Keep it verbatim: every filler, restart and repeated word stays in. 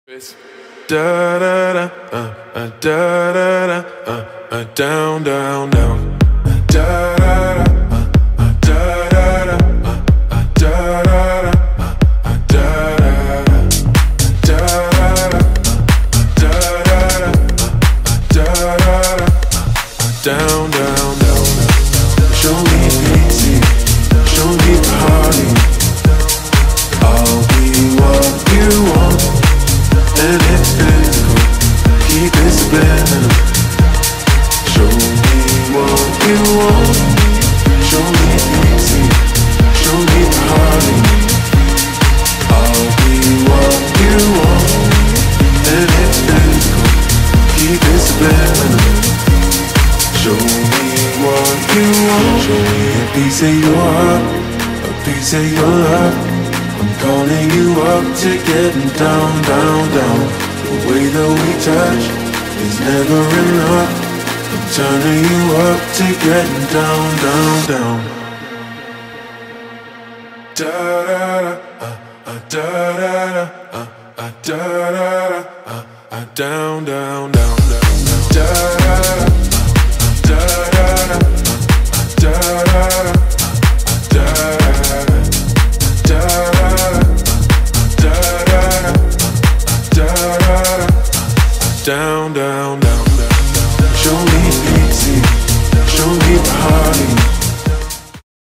It's da da da, uh, uh, da da da, uh, uh, down, down, down. Uh, da da da, uh, uh, da da da, uh, uh, da da da, uh, uh, da da da, da da da, uh, da da da, uh, da da da, uh, down, down, down. Show me pity, show me party. I'll be what you want. And it's physical, keep it subliminal. Show me what you want. Show me easy, show me party. I'll be what you want. And it's physical, keep it subliminal. Show me what you want. Show me a piece of your heart, a piece of your love. I'm calling you up to getting down, down, down. The way that we touch is never enough. I'm turning you up to getting down, down, down. Da da da, uh, uh, da da da, uh, uh, da da da, uh, uh, down, down, down, down, down. Da